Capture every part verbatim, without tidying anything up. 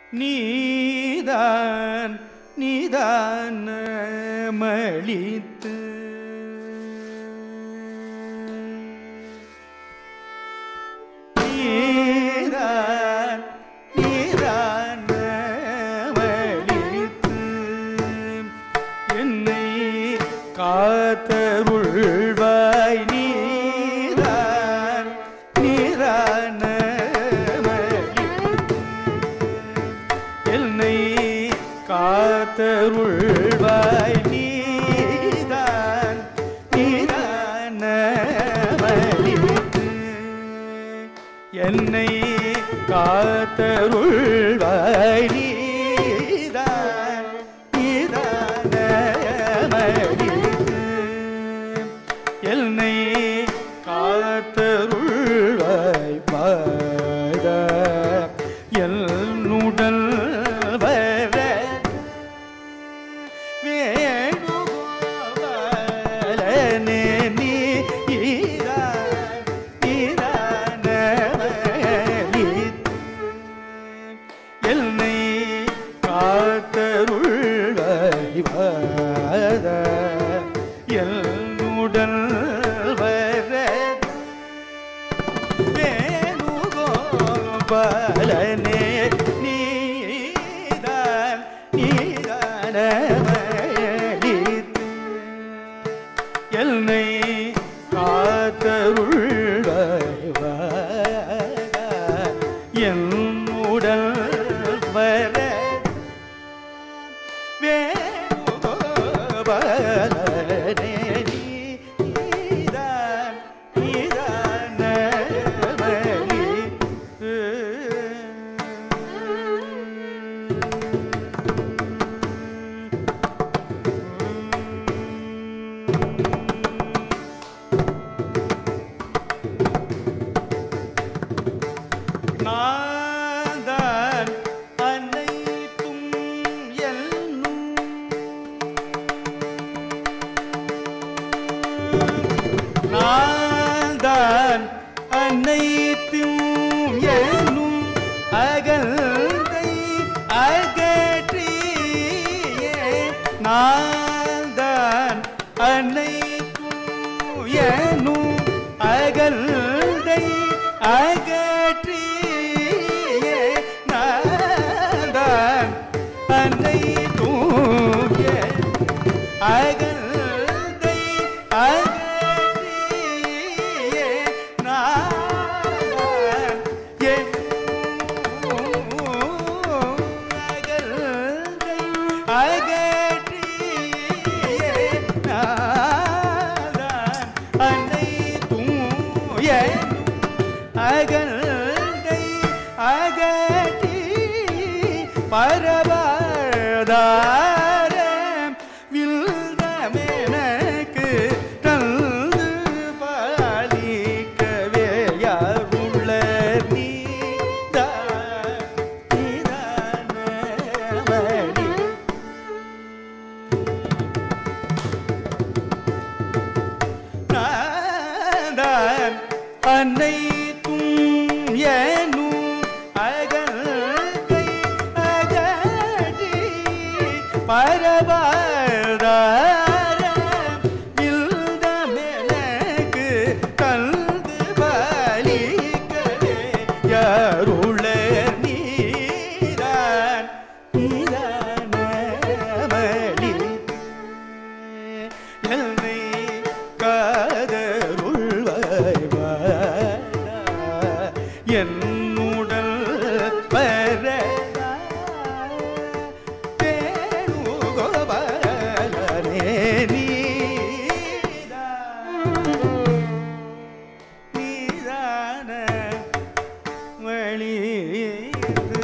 நீதான் நீதான் மளித்து நீதான் நீதான் மளித்து என்னை காத்தருள்வாய் நீதான் நீதான் என்னை காத்தருள்வாய் நீதான் நீதான் மளித்து என்னை காத்தருள்வாய் நீதான் நீதான் மளித்து என்னை காத்தருள்வாய் பாட என்னுடன் வர வேணுகோபாலனே நீதான் நீதான் மளித்து என்னை காத்தருள்வாய் பாட என்னுடன் வர வேணுகோபாலனே நீதான் நீதான் மளித்து என்னை காத்தருள்வாய் வாட என்னுடன் வர வேணுகோபாலனே நீதான் நீதான் மளித்து நான்தான் அனைத்தும் என்னும் நான்தான் அனைத்தும் என்னும் அகந்தை அகற்றியே நான்தான் அனைத்தும் என்னும் அகந்தை அகற்றியே நான்தான் அனைத்தும் அகந்தை அகற்றியே நான்தான் அகந்தை அகற்றியே நான்தான் அனைத்தும் அகந்தை அகற்றி பரவாதாரம் வில்தமெனக்கு தந்து பாலிக்கவே யாருள்ள நீதான் நீதான் மளித்து நான்தான் அனைத்தும் என்னும் அகந்தை அகற்றி பரவாதாரம் வில்தமெனக்கு தந்து பாலிக்கவே யாருள்ள நீதான் நீதான் மளித்து என்னை காதருள்வாய் வாட என்னுடன் வர வேணுகோபாலனே நீதான் நீதான் மளித்து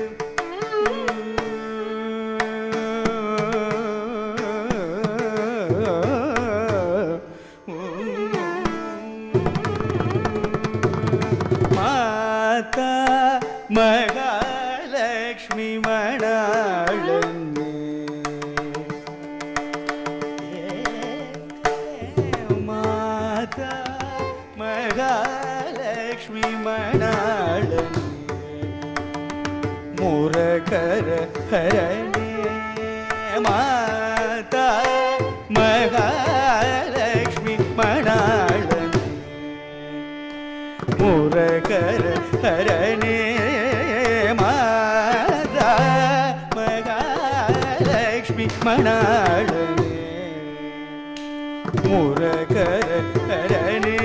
மாதா மகாலட்சுமி மணாளனே மாதா மகாலட்சுமி மணாளனே முரகர ஹரணே மாதா மகாலட்சுமி மணாளனே முரகர ஹரணே மாதா மகாலட்சுமி மணாளனே முரகர ஹரணே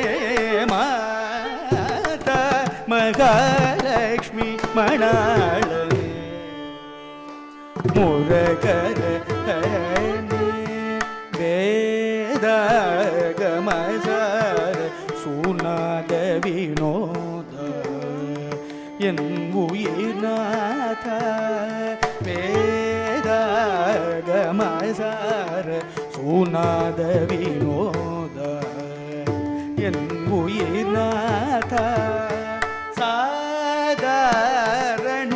மாதா மகாலட்சுமி மணாளனே முரகர ஹரணே வேதகமசார சுநாத வினோத என் உயிர்நாத வேதகமசார சுநாத வினோத என் உயிர்நாத சாதாரண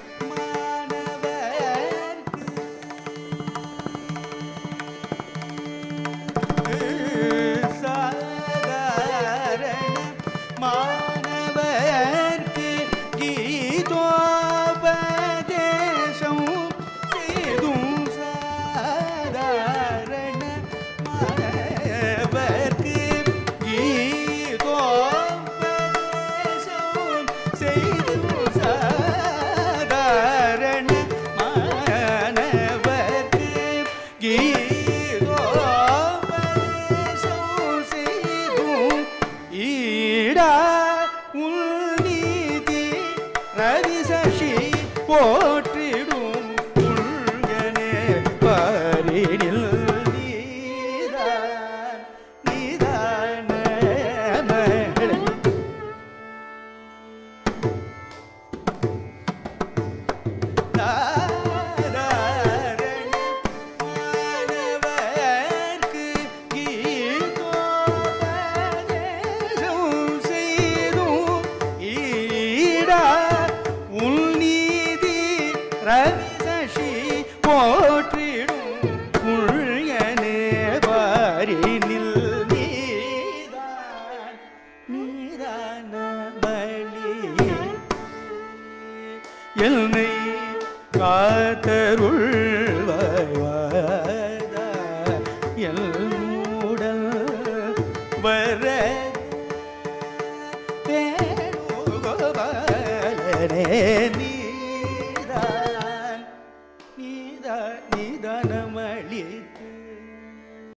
மாணவர்க்கு கீதோபதேசம் செய்தும் சாதாரண மாணவர்க்கு கீதோபதேசம் செய்தும் சாதாரண மாணவர்க்கு கீதோபதேசம் செய்தும் ஈடா உள்நீதி ரவிசசி போற்றிடும் உள்கனே பாரினில் நீதான் நீதான மகளே மாணவர்க்கு கீதோபதேசம் செய்தும் ஈடா உள்நீதி ரவிசசி போற்றிடும் உள்கனே பாரினில் நீதான் நீதான பலி என்னை காத்தருள்வாய்வாதா என்னுடல் வர வேணுகோபாலனே நீ